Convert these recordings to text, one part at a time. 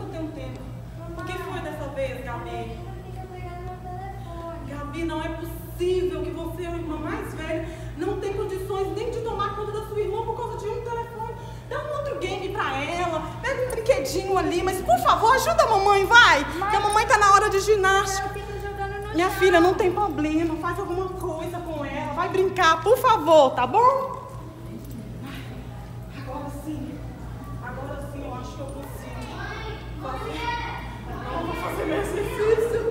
não tenho tempo. O que foi dessa vez, Gabi? Gabi, não é possível que você, a irmã mais velha, não tem condições nem de tomar conta da sua irmã por causa de um telefone. Dá um outro game pra ela, pega um brinquedinho ali, mas por favor, ajuda a mamãe, vai! Que a mamãe tá na hora de ginástica. Minha filha, não tem problema, faz alguma coisa com ela, vai brincar, por favor, tá bom? Agora sim eu acho que eu consigo fazer. Eu vou fazer meu exercício.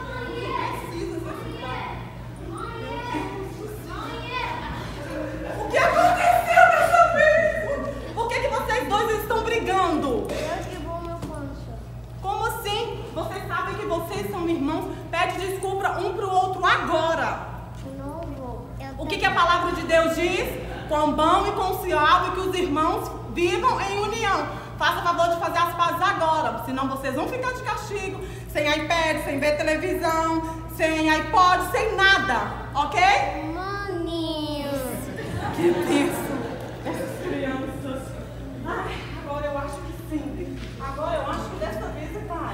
O que aconteceu dessa vez? Por que vocês dois estão brigando? Como assim? Vocês sabem que vocês são irmãos? Pede desculpa um pro outro agora. Não vou. O que a palavra de Deus diz? Quão bom e quão suave que os irmãos vivam em união. Faça favor de fazer as pazes agora, senão vocês vão ficar de castigo, sem iPad, sem ver televisão, sem iPod, sem nada, ok? Maninhos. Que isso? Essas crianças. Ai, agora eu acho que sim. Agora eu acho que dessa vez você vai.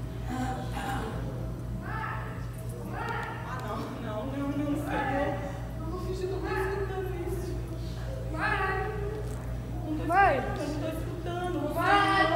Não, Senhor. Eu vou fingir que eu não estou escutando isso. Vai. Eu não estou escutando. Vai.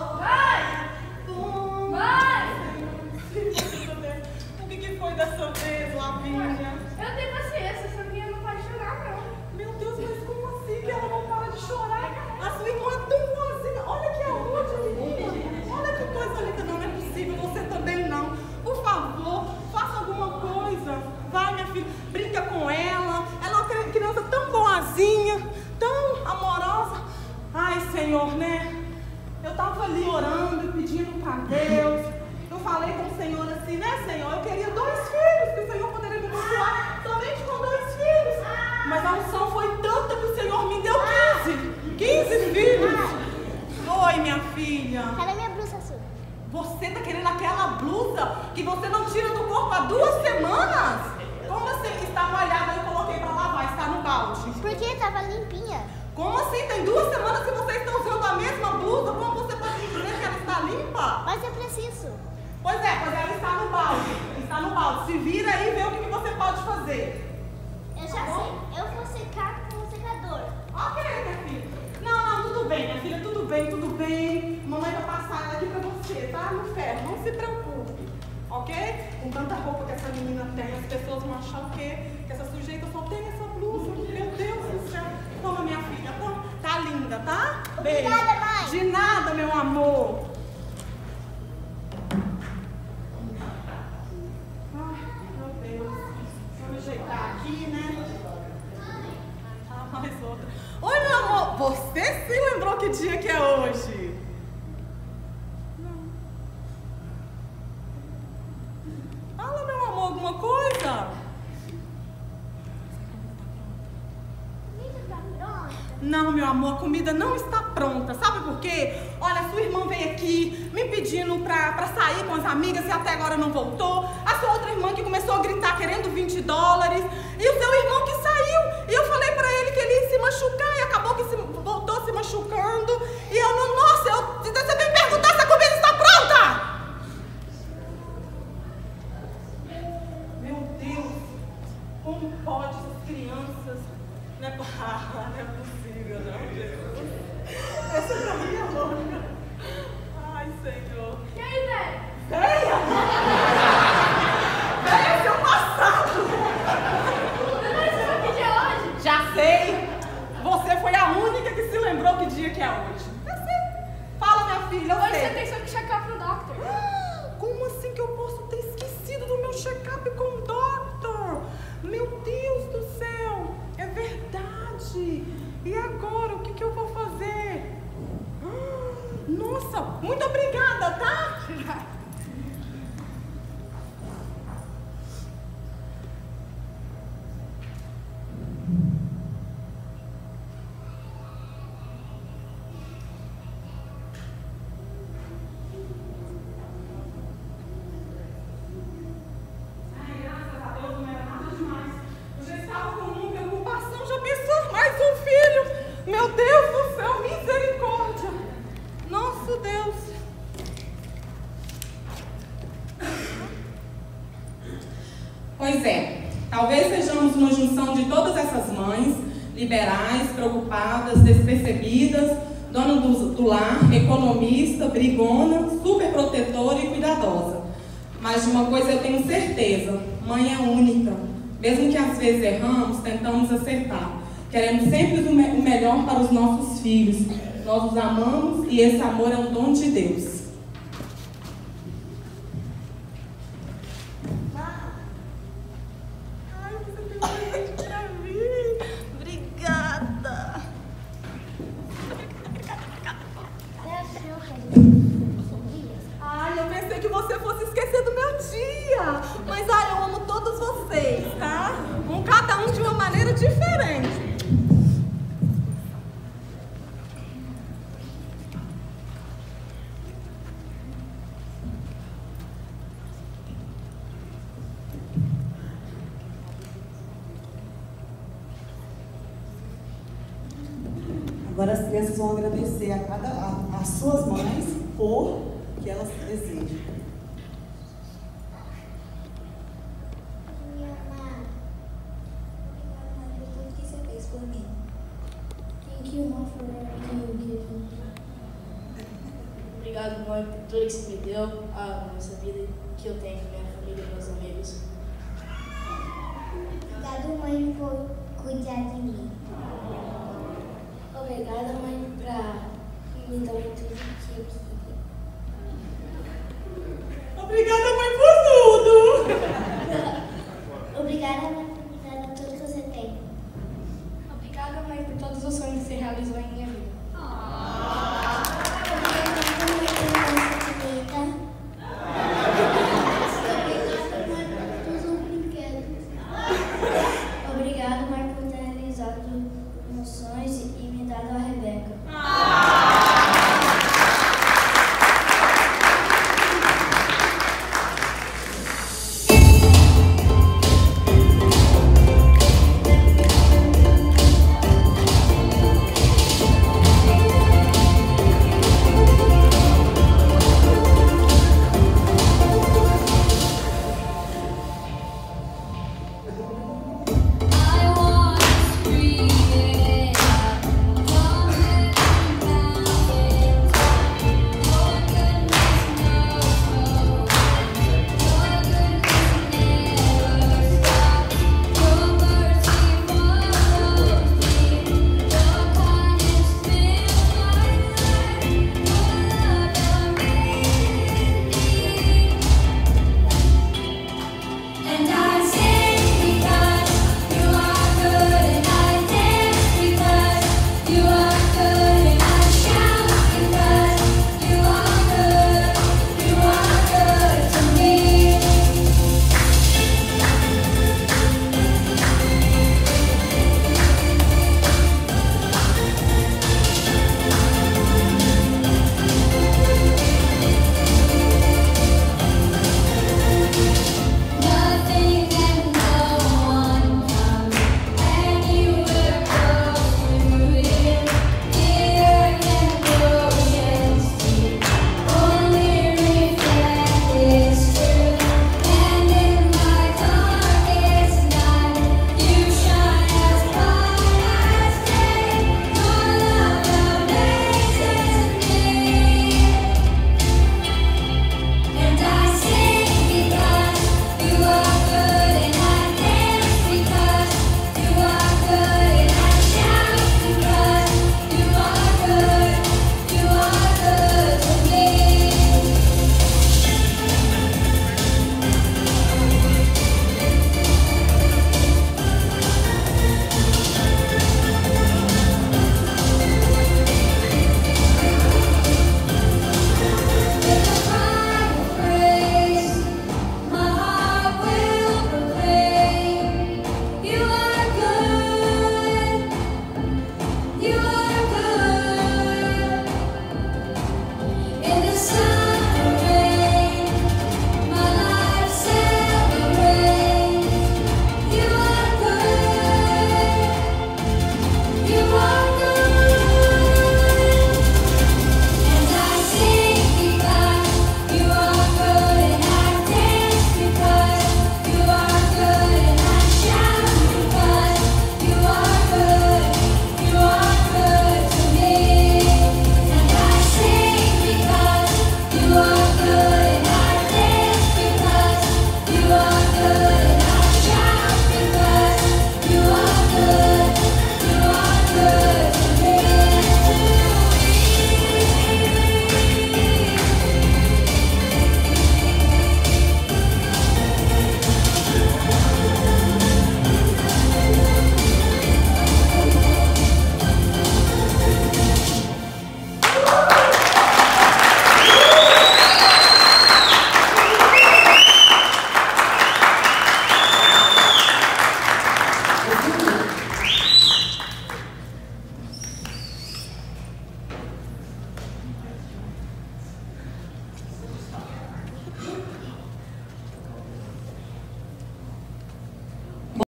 Senhor. O que foi dessa vez, Lavínia? Eu tenho paciência, essa minha não pode chorar, não. Meu Deus, mas como assim que ela não para de chorar? A sua irmã é tão boazinha. Olha que arrude, menina. Olha que coisa linda. Não é possível, você também não. Por favor, faça alguma coisa. Vai, minha filha, brinca com ela. Ela é uma criança tão boazinha, tão amorosa. Ai, Senhor, né? Eu tava ali orando e pedindo pra Deus. Eu falei com o Senhor assim, né, Senhor? Eu queria 2 filhos, que o Senhor poderia me abençoar somente com 2 filhos. Mas a unção foi tanta que o Senhor me deu 15 filhos. Oi, minha filha. Cadê minha blusa azul? Você tá querendo aquela blusa que você não tira do corpo há 2 semanas? Como assim? Está molhada, eu coloquei pra lavar, está no balde. Porque tava limpinha. Como assim? Tem 2 semanas que vocês estão usando a mesma blusa? Como você pode dizer que ela está limpa? Mas eu preciso. Pois ela está no balde. Está no balde. Se vira aí e vê o que você pode fazer. Eu já sei. Eu vou secar com o secador. Ok, minha filha. Não, tudo bem, minha filha. Tudo bem. Mamãe vai passar ela aqui pra você, tá? No ferro. Não se preocupe. Ok? Com tanta roupa que essa menina tem, as pessoas vão achar o quê? Que essa sujeita só tem essa blusa. Meu Deus do céu. Toma, minha filha. Toma. Tá linda, tá? Beijo. Obrigada, mãe. De nada, meu amor. Ajeitar aqui, né? Mais outra. Oi, meu amor. Você se lembrou que dia que é hoje? Não. Fala, meu amor, alguma coisa? Não, meu amor, a comida não está pronta. Sabe por quê? Olha, sua irmã veio aqui me pedindo pra sair com as amigas e até agora não voltou. A sua outra irmã que começou a gritar querendo $20. E o seu irmão que saiu. E eu falei pra ele que ele ia se machucar e acabou que voltou se machucando. E eu não... Nossa, você vem perguntar se a comida está pronta! Meu Deus, como pode essas crianças... Não é possível, não, Jesus. Essa daí é louca. Ai, Senhor. E aí, velho? Venha! Venha, seu passado! Mas você sabe que dia é hoje? Já sei! Você foi a única que se lembrou que dia que é hoje. Já sei. Fala, minha filha, eu Hoje sei. você tem seu check-up pro doctor. Como assim que eu posso ter esquecido do meu check-up com o doctor? Meu Deus do céu! É verdade! E agora, o que eu vou fazer? Nossa, muito obrigada, tá? Meu Deus do céu, misericórdia! Nosso Deus! Pois é, talvez sejamos uma junção de todas essas mães, liberais, preocupadas, despercebidas, dona do lar, economista, brigona, super protetora e cuidadosa. Mas de uma coisa eu tenho certeza, mãe é única. Mesmo que às vezes erramos, tentamos acertar. Queremos sempre o melhor para os nossos filhos. Nós os amamos e esse amor é um dom de Deus. Ai, você tem um presente pra mim. Obrigada. Ai, eu pensei que você fosse esquecer do meu dia. Mas, ai, eu amo todos vocês, tá? Cada um de uma maneira diferente. Agora as crianças vão agradecer às suas mães por que elas desejam. Minha mãe, obrigada por tudo que você fez por mim. Thank you, mom, for everything you give me. Obrigado, mãe, por tudo que você me deu, a nossa vida que eu tenho com minha família e meus amigos. Obrigado, mãe, por cuidar de mim. Obrigada, mãe, por me dar tudo que eu queria.